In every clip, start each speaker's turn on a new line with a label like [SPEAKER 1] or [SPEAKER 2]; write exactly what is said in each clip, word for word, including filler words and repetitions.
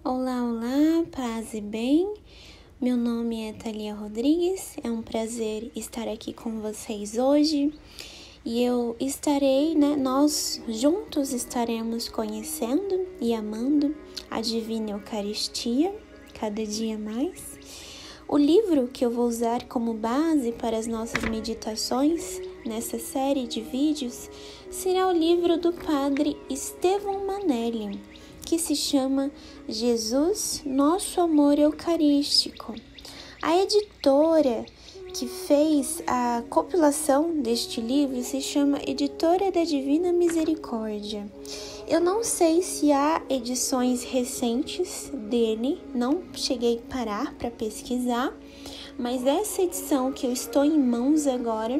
[SPEAKER 1] Olá, olá, paz e bem. Meu nome é Thalia Rodrigues, é um prazer estar aqui com vocês hoje e eu estarei, né, nós juntos estaremos conhecendo e amando a Divina Eucaristia, cada dia mais. O livro que eu vou usar como base para as nossas meditações nessa série de vídeos será o livro do Padre Estevão Manelli, que se chama Jesus, Nosso Amor Eucarístico. A editora que fez a compilação deste livro se chama Editora da Divina Misericórdia. Eu não sei se há edições recentes dele, não cheguei a parar para pesquisar, mas essa edição que eu estou em mãos agora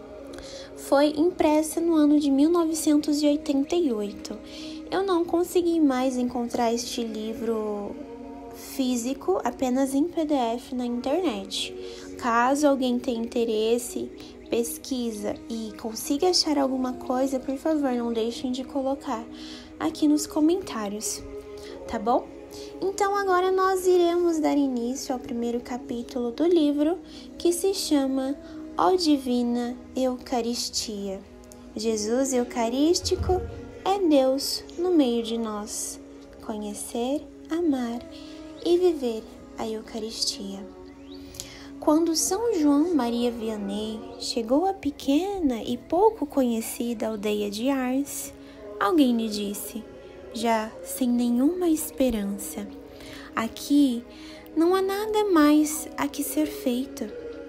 [SPEAKER 1] foi impressa no ano de mil novecentos e oitenta e oito. Eu não consegui mais encontrar este livro físico, apenas em P D F na internet. Caso alguém tenha interesse, pesquisa e consiga achar alguma coisa, por favor, não deixem de colocar aqui nos comentários, tá bom? Então agora nós iremos dar início ao primeiro capítulo do livro, que se chama Ó Divina Eucaristia. Jesus Eucarístico é Deus no meio de nós. Conhecer, amar e viver a Eucaristia. Quando São João Maria Vianney chegou à pequena e pouco conhecida aldeia de Ars, alguém lhe disse, já sem nenhuma esperança, aqui não há nada mais a que ser feito.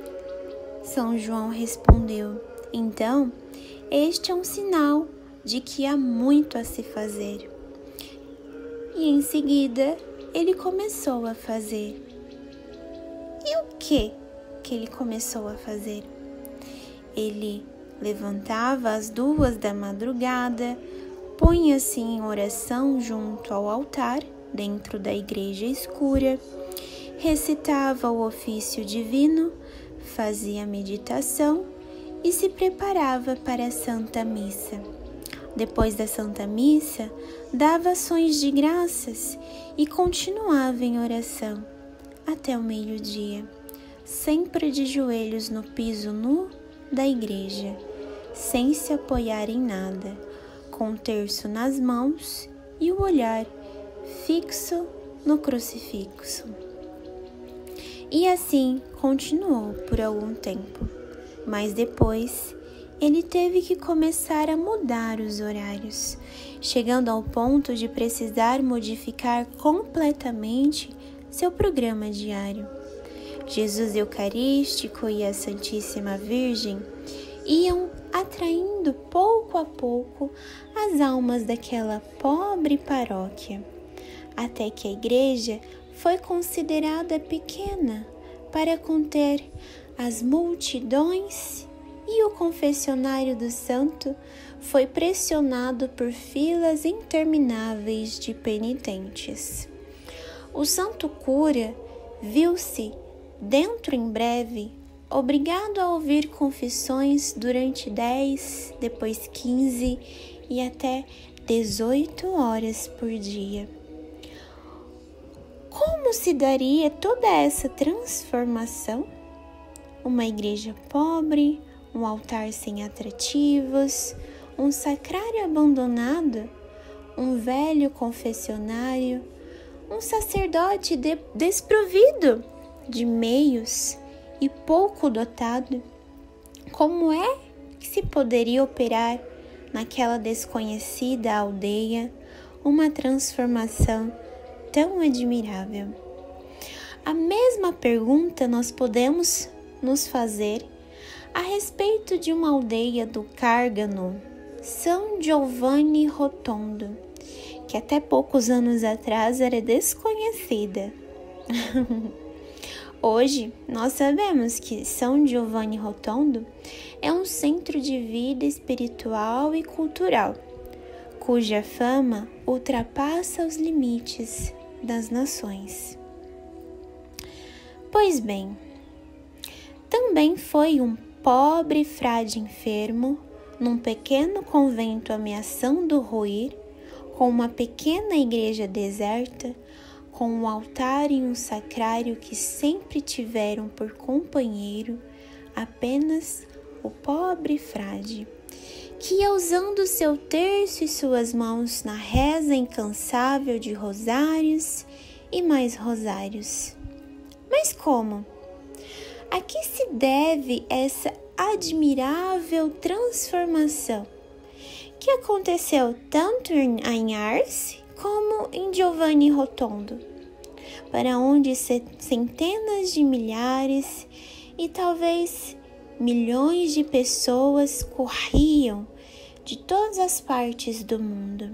[SPEAKER 1] São João respondeu, então, este é um sinal de que há muito a se fazer. E em seguida, ele começou a fazer. E o que que ele começou a fazer? Ele levantava às duas da madrugada, punha-se em oração junto ao altar, dentro da igreja escura, recitava o ofício divino, fazia meditação e se preparava para a Santa Missa. Depois da Santa Missa, dava ações de graças e continuava em oração até o meio-dia, sempre de joelhos no piso nu da igreja, sem se apoiar em nada, com o terço nas mãos e o olhar fixo no crucifixo. E assim continuou por algum tempo, mas depois ele teve que começar a mudar os horários, chegando ao ponto de precisar modificar completamente seu programa diário. Jesus Eucarístico e a Santíssima Virgem iam atraindo pouco a pouco as almas daquela pobre paróquia, até que a igreja foi considerada pequena para conter as multidões e o confessionário do santo foi pressionado por filas intermináveis de penitentes. O santo cura viu-se, dentro em breve, obrigado a ouvir confissões durante dez, depois quinze e até dezoito horas por dia. Como se daria toda essa transformação? Uma igreja pobre, um altar sem atrativos, um sacrário abandonado, um velho confessionário, um sacerdote de- desprovido de meios e pouco dotado. Como é que se poderia operar naquela desconhecida aldeia uma transformação tão admirável? A mesma pergunta nós podemos nos fazer a respeito de uma aldeia do Cárgano, São Giovanni Rotondo, que até poucos anos atrás era desconhecida. Hoje, nós sabemos que São Giovanni Rotondo é um centro de vida espiritual e cultural, cuja fama ultrapassa os limites das nações. Pois bem, também foi um pobre frade enfermo, num pequeno convento ameaçando ruir, com uma pequena igreja deserta, com um altar e um sacrário que sempre tiveram por companheiro apenas o pobre frade, que ia usando seu terço e suas mãos na reza incansável de rosários e mais rosários. Mas como? A que se deve essa admirável transformação que aconteceu tanto em Ars como em Giovanni Rotondo, para onde centenas de milhares e talvez milhões de pessoas corriam de todas as partes do mundo.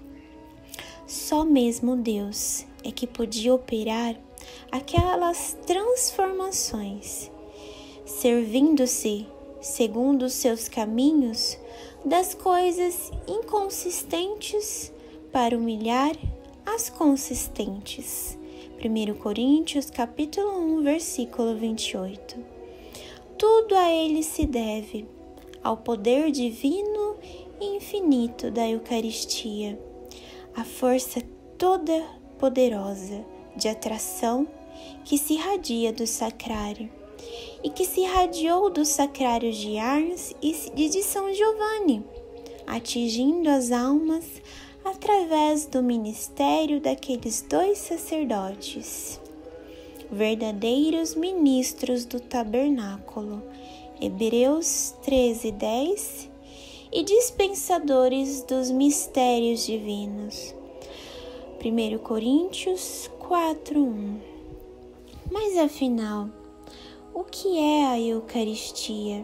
[SPEAKER 1] Só mesmo Deus é que podia operar aquelas transformações, servindo-se, segundo os seus caminhos, das coisas inconsistentes para humilhar as consistentes. primeira Coríntios, capítulo um, versículo vinte e oito. Tudo a ele se deve, ao poder divino e infinito da Eucaristia, a força toda poderosa de atração que se irradia do sacrário e que se irradiou dos sacrários de Ars e de São Giovanni, atingindo as almas através do ministério daqueles dois sacerdotes, verdadeiros ministros do tabernáculo, Hebreus treze, dez, e dispensadores dos mistérios divinos, primeira Coríntios quatro, um. Mas afinal, o que é a Eucaristia?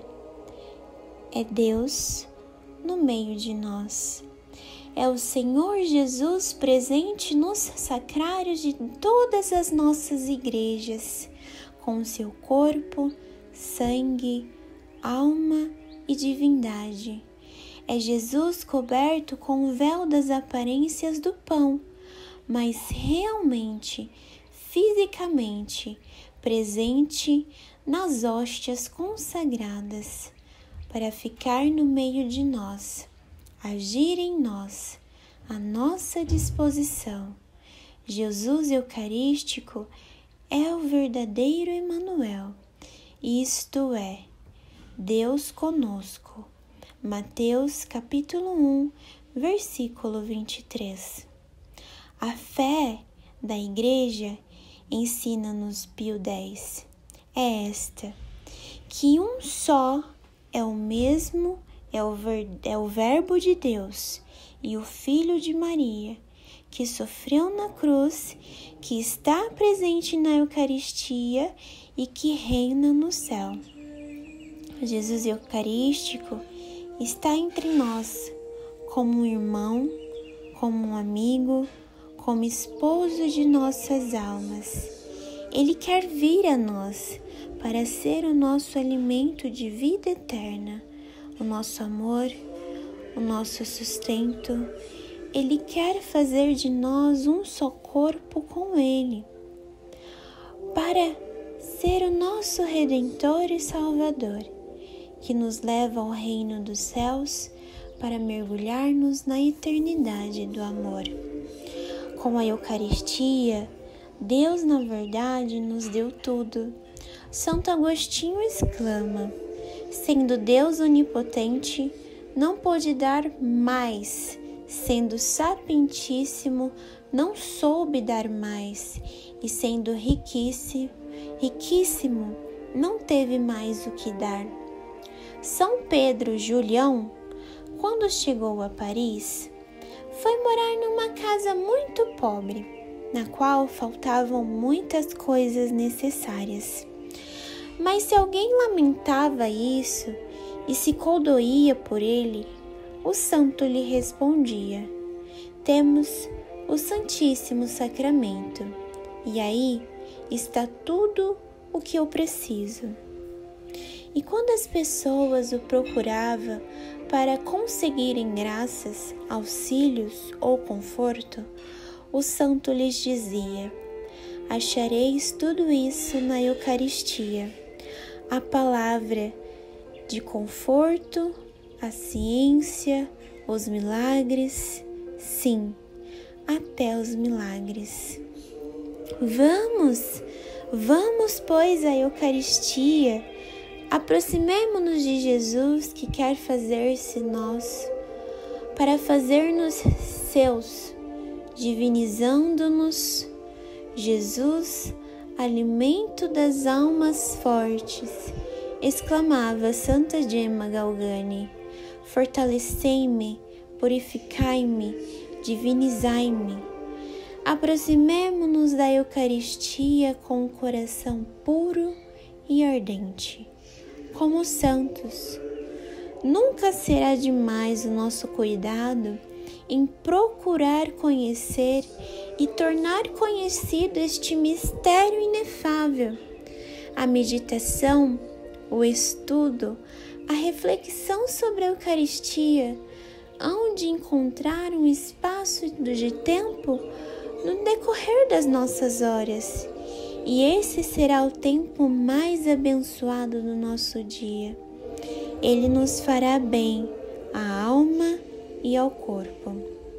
[SPEAKER 1] É Deus no meio de nós. É o Senhor Jesus presente nos sacrários de todas as nossas igrejas, com seu corpo, sangue, alma e divindade. É Jesus coberto com o véu das aparências do pão, mas realmente, fisicamente, presente nas hóstias consagradas, para ficar no meio de nós, agir em nós, à nossa disposição. Jesus Eucarístico é o verdadeiro Emmanuel, isto é, Deus conosco. Mateus capítulo um, versículo vinte e três. A fé da Igreja, ensina-nos Pio X, é esta, que um só é o mesmo, é o, ver, é o Verbo de Deus e o Filho de Maria, que sofreu na cruz, que está presente na Eucaristia e que reina no céu. Jesus Eucarístico está entre nós, como um irmão, como um amigo, como esposo de nossas almas. Ele quer vir a nós para ser o nosso alimento de vida eterna, o nosso amor, o nosso sustento. Ele quer fazer de nós um só corpo com Ele, para ser o nosso Redentor e Salvador, que nos leva ao reino dos céus para mergulhar-nos na eternidade do amor. Com a Eucaristia, Deus, na verdade, nos deu tudo. Santo Agostinho exclama: sendo Deus onipotente, não pôde dar mais, sendo sapientíssimo, não soube dar mais, e sendo riquíssimo, riquíssimo, não teve mais o que dar. São Pedro Julião, quando chegou a Paris, foi morar numa casa muito pobre, na qual faltavam muitas coisas necessárias. Mas se alguém lamentava isso e se condoía por ele, o santo lhe respondia: temos o Santíssimo Sacramento, e aí está tudo o que eu preciso. E quando as pessoas o procuravam para conseguirem graças, auxílios ou conforto, o santo lhes dizia: achareis tudo isso na Eucaristia, a palavra de conforto, a ciência, os milagres, sim, até os milagres. Vamos, vamos, pois, à Eucaristia. Aproximemo-nos de Jesus, que quer fazer-se nosso, para fazer-nos seus, divinizando-nos. Jesus, alimento das almas fortes, exclamava Santa Gemma Galgani, fortalecei-me, purificai-me, divinizai-me. Aproximemo-nos da Eucaristia com o coração puro e ardente, como os santos. Nunca será demais o nosso cuidado em procurar conhecer e tornar conhecido este mistério inefável. A meditação, o estudo, a reflexão sobre a Eucaristia, hão de encontrar um espaço de tempo no decorrer das nossas horas, e esse será o tempo mais abençoado do nosso dia. Ele nos fará bem à alma e ao corpo.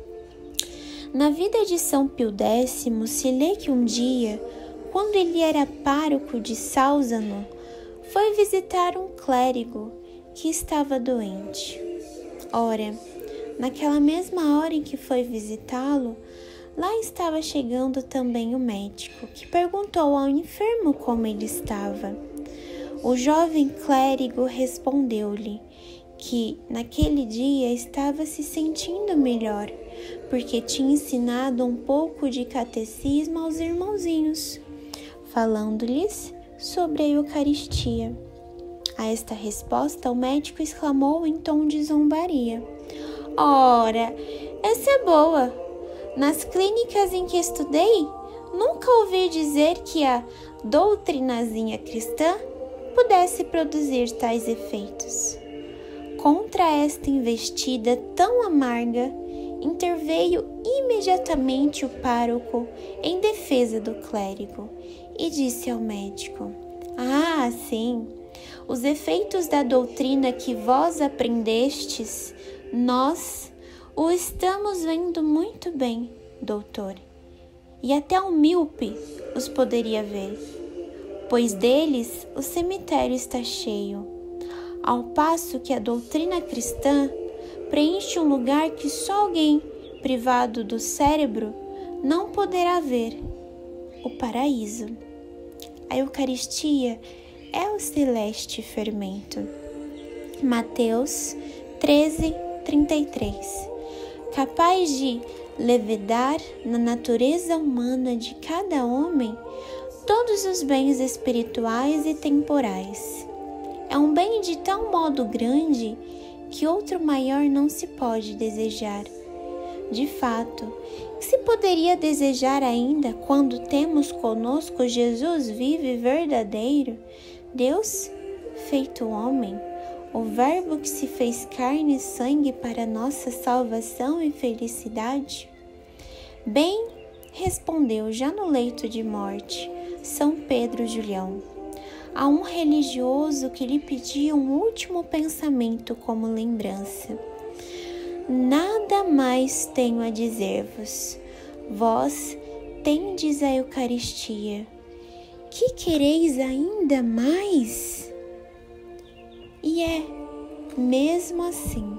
[SPEAKER 1] Na vida de São Pio X, se lê que um dia, quando ele era pároco de Salzano, foi visitar um clérigo que estava doente. Ora, naquela mesma hora em que foi visitá-lo, lá estava chegando também o médico, que perguntou ao enfermo como ele estava. O jovem clérigo respondeu-lhe que naquele dia estava se sentindo melhor, porque tinha ensinado um pouco de catecismo aos irmãozinhos, falando-lhes sobre a Eucaristia. A esta resposta, o médico exclamou em tom de zombaria: Ora, essa é boa! Nas clínicas em que estudei, nunca ouvi dizer que a doutrinazinha cristã pudesse produzir tais efeitos. Contra esta investida tão amarga, interveio imediatamente o pároco em defesa do clérigo e disse ao médico: Ah, sim, os efeitos da doutrina que vós aprendestes, nós o estamos vendo muito bem, doutor, e até um míope os poderia ver, pois deles o cemitério está cheio, ao passo que a doutrina cristã preenche um lugar que só alguém privado do cérebro não poderá ver: o paraíso. A Eucaristia é o celeste fermento. Mateus treze, trinta e três. Capaz de levedar na natureza humana de cada homem todos os bens espirituais e temporais. É um bem de tal modo grande que outro maior não se pode desejar. De fato, se poderia desejar ainda quando temos conosco Jesus vivo e verdadeiro, Deus feito homem, o Verbo que se fez carne e sangue para nossa salvação e felicidade? Bem, respondeu já no leito de morte São Pedro Julião a um religioso que lhe pedia um último pensamento como lembrança: Nada mais tenho a dizer-vos, vós tendes a Eucaristia. Que quereis ainda mais? E é mesmo assim.